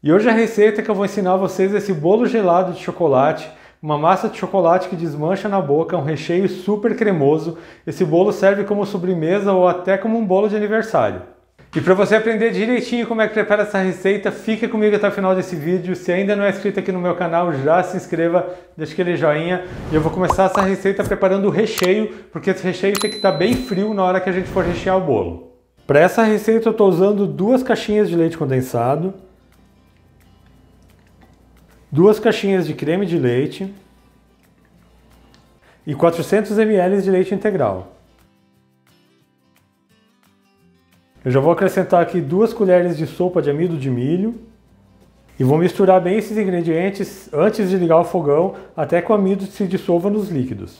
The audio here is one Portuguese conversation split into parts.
E hoje a receita que eu vou ensinar a vocês é esse bolo gelado de chocolate, uma massa de chocolate que desmancha na boca, um recheio super cremoso. Esse bolo serve como sobremesa ou até como um bolo de aniversário. E para você aprender direitinho como é que prepara essa receita, fica comigo até o final desse vídeo. Se ainda não é inscrito aqui no meu canal, já se inscreva, deixa aquele joinha. E eu vou começar essa receita preparando o recheio, porque esse recheio tem que estar bem frio na hora que a gente for rechear o bolo. Para essa receita eu estou usando 2 caixinhas de leite condensado, 2 caixinhas de creme de leite e 400 ml de leite integral. Eu já vou acrescentar aqui 2 colheres de sopa de amido de milho e vou misturar bem esses ingredientes antes de ligar o fogão até que o amido se dissolva nos líquidos.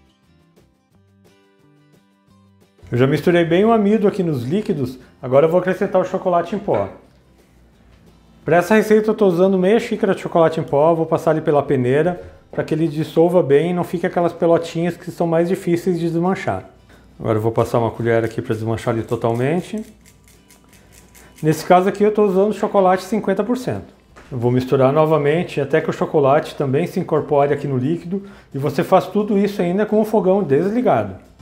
Eu já misturei bem o amido aqui nos líquidos, agora eu vou acrescentar o chocolate em pó. Para essa receita eu estou usando meia xícara de chocolate em pó, vou passar ele pela peneira para que ele dissolva bem e não fique aquelas pelotinhas que são mais difíceis de desmanchar. Agora eu vou passar uma colher aqui para desmanchar ele totalmente. Nesse caso aqui eu estou usando chocolate 50%. Eu vou misturar novamente até que o chocolate também se incorpore aqui no líquido e você faz tudo isso ainda com o fogão desligado.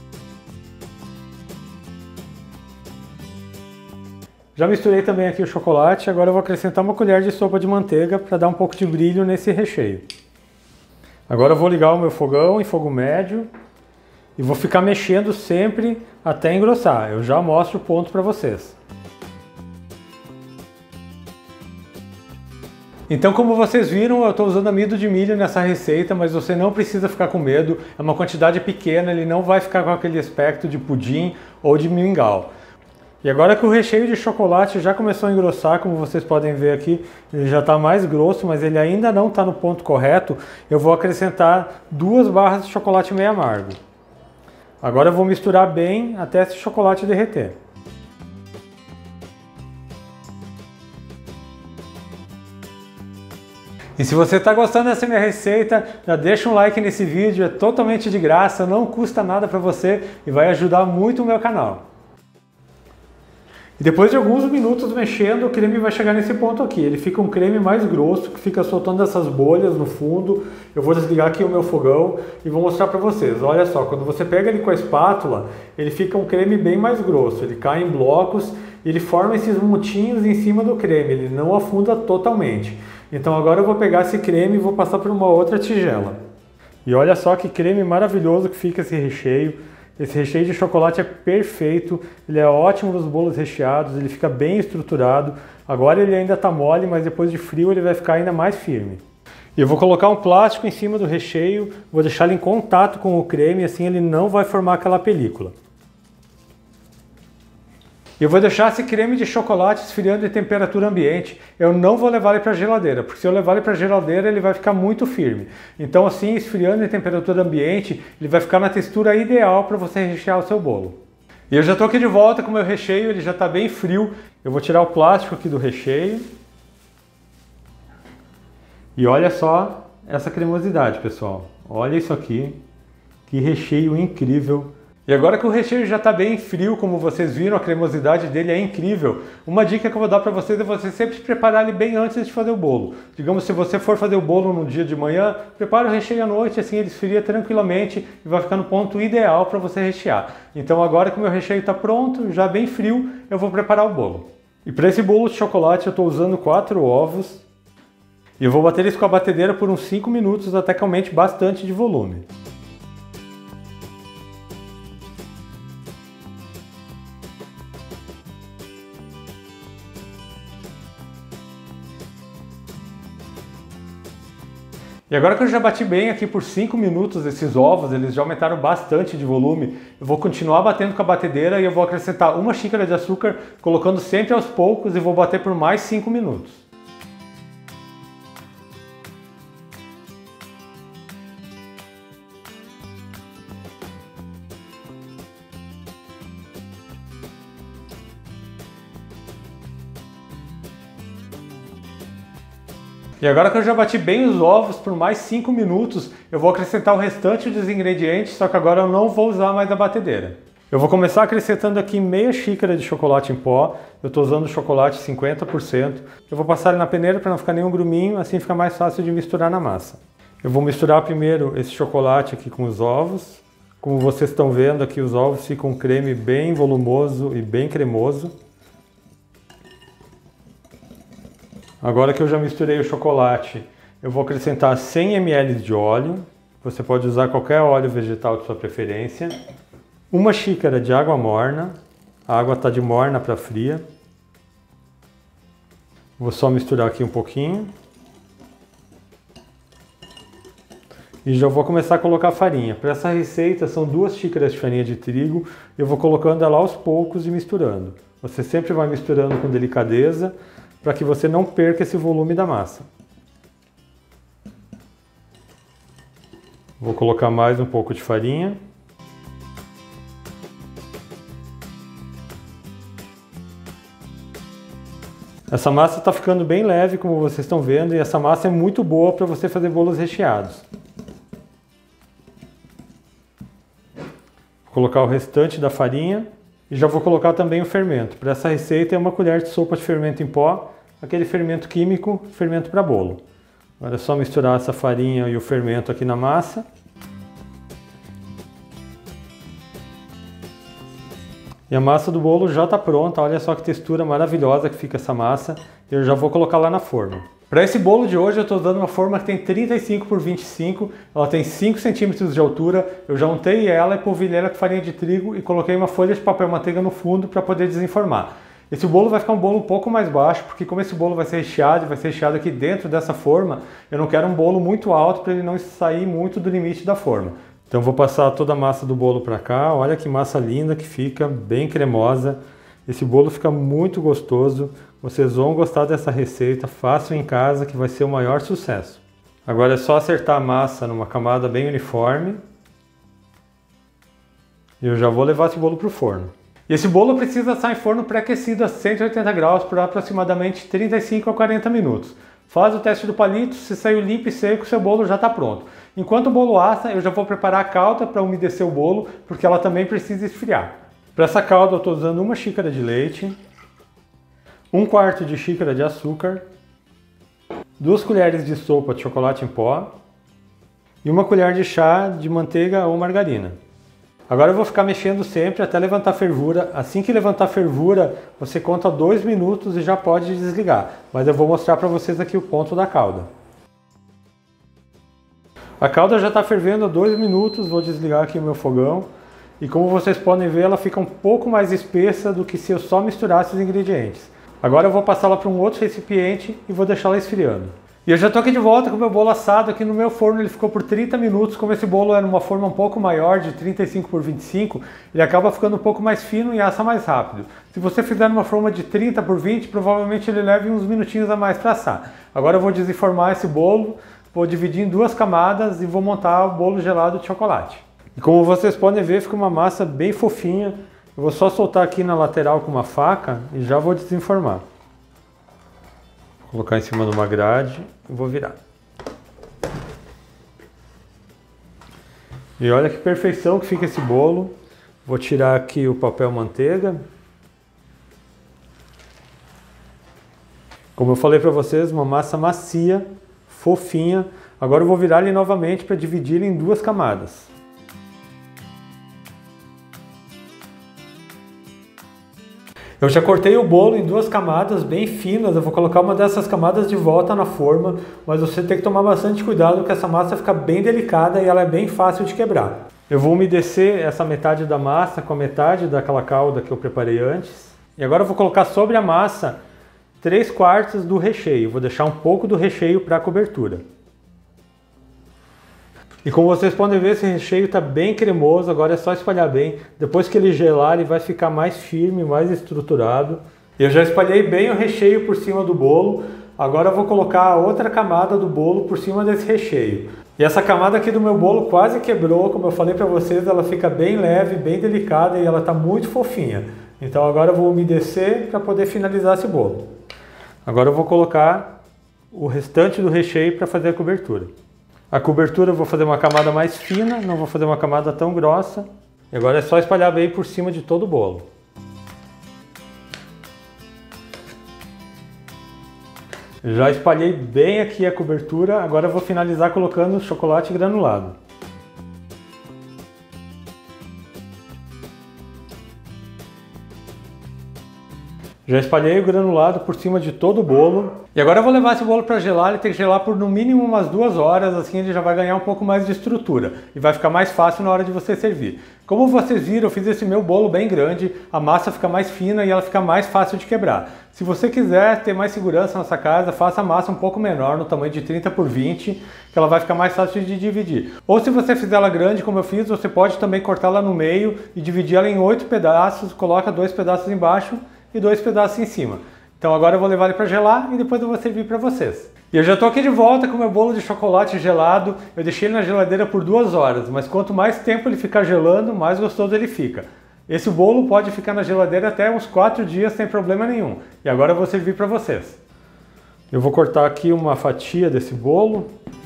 Já misturei também aqui o chocolate, agora eu vou acrescentar uma colher de sopa de manteiga para dar um pouco de brilho nesse recheio. Agora eu vou ligar o meu fogão em fogo médio e vou ficar mexendo sempre até engrossar. Eu já mostro o ponto para vocês. Então, como vocês viram, eu estou usando amido de milho nessa receita, mas você não precisa ficar com medo. É uma quantidade pequena, ele não vai ficar com aquele aspecto de pudim ou de mingau. E agora que o recheio de chocolate já começou a engrossar, como vocês podem ver aqui, ele já está mais grosso, mas ele ainda não está no ponto correto, eu vou acrescentar 2 barras de chocolate meio amargo. Agora eu vou misturar bem até esse chocolate derreter. E se você está gostando dessa minha receita, já deixa um like nesse vídeo, é totalmente de graça, não custa nada para você e vai ajudar muito o meu canal. E depois de alguns minutos mexendo, o creme vai chegar nesse ponto aqui. Ele fica um creme mais grosso, que fica soltando essas bolhas no fundo. Eu vou desligar aqui o meu fogão e vou mostrar para vocês. Olha só, quando você pega ele com a espátula, ele fica um creme bem mais grosso. Ele cai em blocos e ele forma esses montinhos em cima do creme. Ele não afunda totalmente. Então agora eu vou pegar esse creme e vou passar por uma outra tigela. E olha só que creme maravilhoso que fica esse recheio. Esse recheio de chocolate é perfeito, ele é ótimo nos bolos recheados, ele fica bem estruturado. Agora ele ainda está mole, mas depois de frio ele vai ficar ainda mais firme. E eu vou colocar um plástico em cima do recheio, vou deixar ele em contato com o creme, assim ele não vai formar aquela película. E eu vou deixar esse creme de chocolate esfriando em temperatura ambiente. Eu não vou levar ele para a geladeira, porque se eu levar ele para a geladeira ele vai ficar muito firme. Então assim, esfriando em temperatura ambiente, ele vai ficar na textura ideal para você rechear o seu bolo. E eu já estou aqui de volta com o meu recheio, ele já está bem frio. Eu vou tirar o plástico aqui do recheio. E olha só essa cremosidade, pessoal. Olha isso aqui, que recheio incrível. E agora que o recheio já está bem frio, como vocês viram, a cremosidade dele é incrível. Uma dica que eu vou dar para vocês é você sempre preparar ele bem antes de fazer o bolo. Digamos, se você for fazer o bolo no dia de manhã, prepara o recheio à noite, assim ele esfria tranquilamente e vai ficar no ponto ideal para você rechear. Então agora que o meu recheio está pronto, já bem frio, eu vou preparar o bolo. E para esse bolo de chocolate eu estou usando 4 ovos. E eu vou bater isso com a batedeira por uns 5 minutos até que aumente bastante de volume. E agora que eu já bati bem aqui por 5 minutos esses ovos, eles já aumentaram bastante de volume, eu vou continuar batendo com a batedeira e eu vou acrescentar 1 xícara de açúcar, colocando sempre aos poucos e vou bater por mais 5 minutos. E agora que eu já bati bem os ovos por mais 5 minutos, eu vou acrescentar o restante dos ingredientes, só que agora eu não vou usar mais a batedeira. Eu vou começar acrescentando aqui meia xícara de chocolate em pó. Eu estou usando chocolate 50%. Eu vou passar ele na peneira para não ficar nenhum gruminho, assim fica mais fácil de misturar na massa. Eu vou misturar primeiro esse chocolate aqui com os ovos. Como vocês estão vendo aqui, os ovos ficam um creme bem volumoso e bem cremoso. Agora que eu já misturei o chocolate, eu vou acrescentar 100 ml de óleo. Você pode usar qualquer óleo vegetal de sua preferência. Uma xícara de água morna. A água está de morna para fria. Vou só misturar aqui um pouquinho. E já vou começar a colocar farinha. Para essa receita são 2 xícaras de farinha de trigo. Eu vou colocando ela aos poucos e misturando. Você sempre vai misturando com delicadeza para que você não perca esse volume da massa. Vou colocar mais um pouco de farinha. Essa massa está ficando bem leve, como vocês estão vendo, e essa massa é muito boa para você fazer bolos recheados. Vou colocar o restante da farinha e já vou colocar também o fermento. Para essa receita é 1 colher de sopa de fermento em pó, aquele fermento químico, fermento para bolo. Agora é só misturar essa farinha e o fermento aqui na massa. E a massa do bolo já está pronta, olha só que textura maravilhosa que fica essa massa. Eu já vou colocar lá na forma. Para esse bolo de hoje eu estou usando uma forma que tem 35 por 25, ela tem 5 centímetros de altura. Eu já untei ela e polvilhei ela com farinha de trigo e coloquei uma folha de papel manteiga no fundo para poder desenformar. Esse bolo vai ficar um bolo um pouco mais baixo, porque como esse bolo vai ser recheado aqui dentro dessa forma, eu não quero um bolo muito alto para ele não sair muito do limite da forma. Então vou passar toda a massa do bolo para cá, olha que massa linda que fica, bem cremosa. Esse bolo fica muito gostoso, vocês vão gostar dessa receita, façam em casa que vai ser o maior sucesso. Agora é só acertar a massa numa camada bem uniforme. E eu já vou levar esse bolo para o forno. E esse bolo precisa estar em forno pré-aquecido a 180 graus por aproximadamente 35 a 40 minutos. Faz o teste do palito, se saiu limpo e seco, seu bolo já está pronto. Enquanto o bolo assa, eu já vou preparar a calda para umedecer o bolo, porque ela também precisa esfriar. Para essa calda eu estou usando 1 xícara de leite, 1/4 de xícara de açúcar, 2 colheres de sopa de chocolate em pó e 1 colher de chá de manteiga ou margarina. Agora eu vou ficar mexendo sempre até levantar fervura. Assim que levantar fervura, você conta 2 minutos e já pode desligar. Mas eu vou mostrar para vocês aqui o ponto da calda. A calda já está fervendo há 2 minutos, vou desligar aqui o meu fogão. E como vocês podem ver, ela fica um pouco mais espessa do que se eu só misturasse os ingredientes. Agora eu vou passá-la para um outro recipiente e vou deixá-la esfriando. E eu já estou aqui de volta com o meu bolo assado aqui no meu forno, ele ficou por 30 minutos, como esse bolo é numa forma um pouco maior, de 35 por 25, ele acaba ficando um pouco mais fino e assa mais rápido. Se você fizer numa forma de 30 por 20, provavelmente ele leve uns minutinhos a mais para assar. Agora eu vou desenformar esse bolo, vou dividir em 2 camadas e vou montar o bolo gelado de chocolate. E como vocês podem ver, fica uma massa bem fofinha. Eu vou só soltar aqui na lateral com uma faca e já vou desenformar. Vou colocar em cima de uma grade e vou virar. E olha que perfeição que fica esse bolo. Vou tirar aqui o papel manteiga. Como eu falei para vocês, uma massa macia, fofinha. Agora eu vou virar ele novamente para dividir ele em 2 camadas. Eu já cortei o bolo em 2 camadas bem finas, eu vou colocar uma dessas camadas de volta na forma, mas você tem que tomar bastante cuidado porque essa massa fica bem delicada e ela é bem fácil de quebrar. Eu vou umedecer essa metade da massa com a metade daquela calda que eu preparei antes. E agora eu vou colocar sobre a massa 3/4 do recheio, vou deixar um pouco do recheio para a cobertura. E como vocês podem ver, esse recheio está bem cremoso, agora é só espalhar bem. Depois que ele gelar, ele vai ficar mais firme, mais estruturado. Eu já espalhei bem o recheio por cima do bolo. Agora eu vou colocar a outra camada do bolo por cima desse recheio. E essa camada aqui do meu bolo quase quebrou, como eu falei para vocês, ela fica bem leve, bem delicada e ela está muito fofinha. Então agora eu vou umedecer para poder finalizar esse bolo. Agora eu vou colocar o restante do recheio para fazer a cobertura. A cobertura eu vou fazer uma camada mais fina, não vou fazer uma camada tão grossa. E agora é só espalhar bem por cima de todo o bolo. Já espalhei bem aqui a cobertura, agora eu vou finalizar colocando chocolate granulado. Já espalhei o granulado por cima de todo o bolo. E agora eu vou levar esse bolo para gelar. Ele tem que gelar por no mínimo umas 2 horas, assim ele já vai ganhar um pouco mais de estrutura. E vai ficar mais fácil na hora de você servir. Como vocês viram, eu fiz esse meu bolo bem grande. A massa fica mais fina e ela fica mais fácil de quebrar. Se você quiser ter mais segurança na sua casa, faça a massa um pouco menor, no tamanho de 30 por 20, que ela vai ficar mais fácil de dividir. Ou se você fizer ela grande, como eu fiz, você pode também cortá-la no meio e dividir ela em 8 pedaços. Coloca 2 pedaços embaixo e 2 pedaços em cima. Então agora eu vou levar ele para gelar e depois eu vou servir para vocês. E eu já estou aqui de volta com o meu bolo de chocolate gelado. Eu deixei ele na geladeira por 2 horas, mas quanto mais tempo ele ficar gelando, mais gostoso ele fica. Esse bolo pode ficar na geladeira até uns 4 dias sem problema nenhum. E agora eu vou servir para vocês. Eu vou cortar aqui uma fatia desse bolo.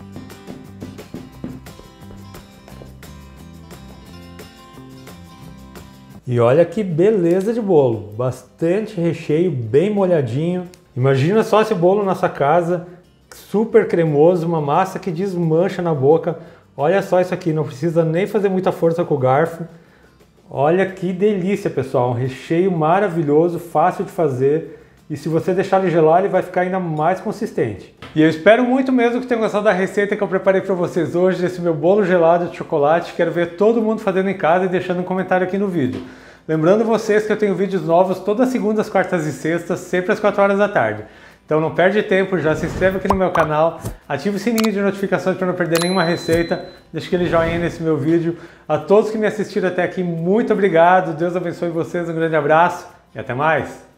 E olha que beleza de bolo, bastante recheio, bem molhadinho. Imagina só esse bolo na sua casa, super cremoso, uma massa que desmancha na boca. Olha só isso aqui, não precisa nem fazer muita força com o garfo. Olha que delícia, pessoal, um recheio maravilhoso, fácil de fazer. E se você deixar ele gelar, ele vai ficar ainda mais consistente. E eu espero muito mesmo que tenham gostado da receita que eu preparei para vocês hoje, desse meu bolo gelado de chocolate. Quero ver todo mundo fazendo em casa e deixando um comentário aqui no vídeo. Lembrando vocês que eu tenho vídeos novos todas as segundas, quartas e sextas, sempre às 4 horas da tarde. Então não perde tempo, já se inscreve aqui no meu canal, ativa o sininho de notificações para não perder nenhuma receita, deixa aquele joinha nesse meu vídeo. A todos que me assistiram até aqui, muito obrigado, Deus abençoe vocês, um grande abraço e até mais!